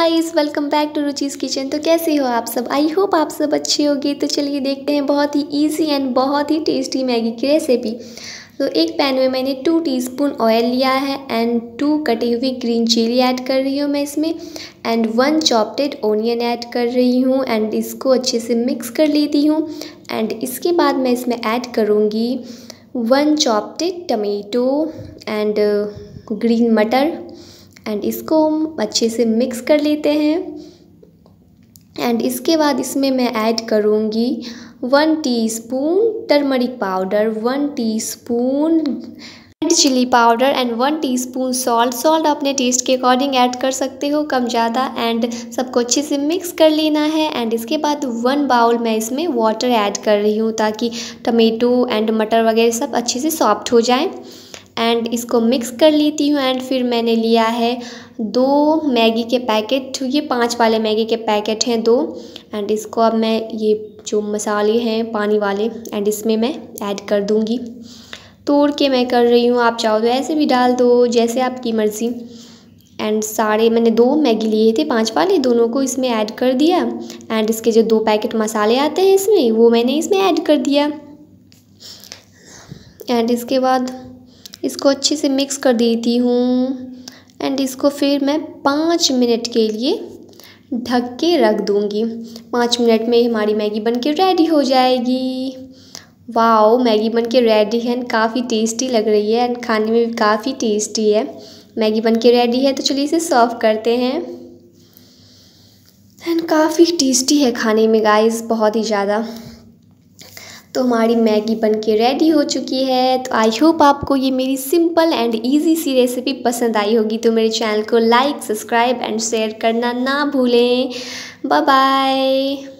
Guys, welcome back to Ruchi's kitchen. तो कैसे हो आप सब? आई होप आप सब अच्छे होंगे। तो चलिए देखते हैं बहुत ही इजी एंड बहुत ही टेस्टी मैगी की रेसिपी। तो एक पैन में मैंने 2 टीस्पून ऑयल लिया है एंड 2 कटी हुई ग्रीन चिली ऐड कर रही हूँ मैं इसमें, एंड 1 चॉप्ड ऑनियन ऐड कर रही हूँ एंड इसको अच्छे से मिक्स कर लेती हूँ। एंड इसके बाद मैं इसमें ऐड करूँगी 1 चॉप्ड टमेटो एंड ग्रीन मटर, एंड इसको हम अच्छे से मिक्स कर लेते हैं। एंड इसके बाद इसमें मैं ऐड करूँगी 1 teaspoon turmeric powder, 1 teaspoon red chili powder and 1 teaspoon salt अपने टेस्ट के अकॉर्डिंग ऐड कर सकते हो, कम ज़्यादा। एंड सबको अच्छे से मिक्स कर लेना है। एंड इसके बाद 1 बाउल मैं इसमें वाटर ऐड कर रही हूँ ताकि टमेटो एंड मटर वगैरह सब अच्छे से सॉफ्ट हो जाए। एंड इसको मिक्स कर लेती हूँ। एंड फिर मैंने लिया है 2 मैगी के पैकेट, ये 5 वाले मैगी के पैकेट हैं 2। एंड इसको अब मैं ये जो मसाले हैं पानी वाले एंड इसमें मैं ऐड कर दूँगी। तोड़ के मैं कर रही हूँ, आप चाहो तो ऐसे भी डाल दो, जैसे आपकी मर्ज़ी। एंड सारे मैंने 2 मैगी लिए थे 5 वाले, दोनों को इसमें ऐड कर दिया। एंड इसके जो 2 पैकेट मसाले आते हैं इसमें, वो मैंने इसमें ऐड कर दिया। एंड इसके बाद इसको अच्छे से मिक्स कर देती हूँ। एंड इसको फिर मैं 5 मिनट के लिए ढक के रख दूँगी। 5 मिनट में हमारी मैगी बनके रेडी हो जाएगी। वाओ, मैगी बनके रेडी है एंड काफ़ी टेस्टी लग रही है एंड खाने में भी काफ़ी टेस्टी है। मैगी बनके रेडी है, तो चलिए इसे सर्व करते हैं। एंड काफ़ी टेस्टी है खाने में गाइस, बहुत ही ज़्यादा। तो हमारी मैगी बनके रेडी हो चुकी है। तो आई होप आपको ये मेरी सिंपल एंड इजी सी रेसिपी पसंद आई होगी। तो मेरे चैनल को लाइक, सब्सक्राइब एंड शेयर करना ना भूलें। Bye bye.